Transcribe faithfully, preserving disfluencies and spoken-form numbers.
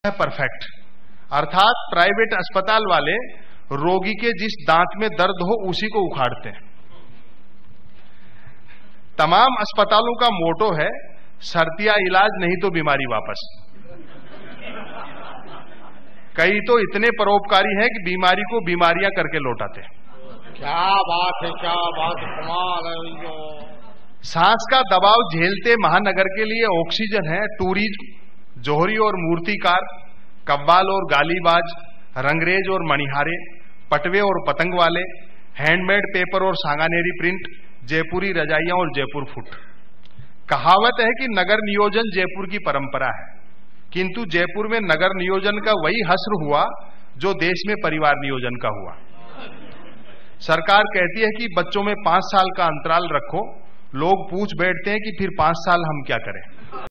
है परफेक्ट, अर्थात प्राइवेट अस्पताल वाले रोगी के जिस दांत में दर्द हो उसी को उखाड़ते हैं। तमाम अस्पतालों का मोटो है शर्तिया इलाज नहीं तो बीमारी वापस। कई तो इतने परोपकारी हैं कि बीमारी को बीमारियां करके लौटाते हैं। क्या बात है, क्या बात है, कमाल है। सांस का दबाव झेलते महानगर के लिए ऑक्सीजन है टूरिज्म, जोहरी और मूर्तिकार, कव्वाल और गालीबाज, रंगरेज और मणिहारे, पटवे और पतंग वाले, हैंडमेड पेपर और सांगानेरी प्रिंट, जयपुरी रजाइयां और जयपुर फुट। कहावत है कि नगर नियोजन जयपुर की परंपरा है, किंतु जयपुर में नगर नियोजन का वही हस्र हुआ जो देश में परिवार नियोजन का हुआ। सरकार कहती है कि बच्चों में पांच साल का अंतराल रखो, लोग पूछ बैठते हैं कि फिर पांच साल हम क्या करें।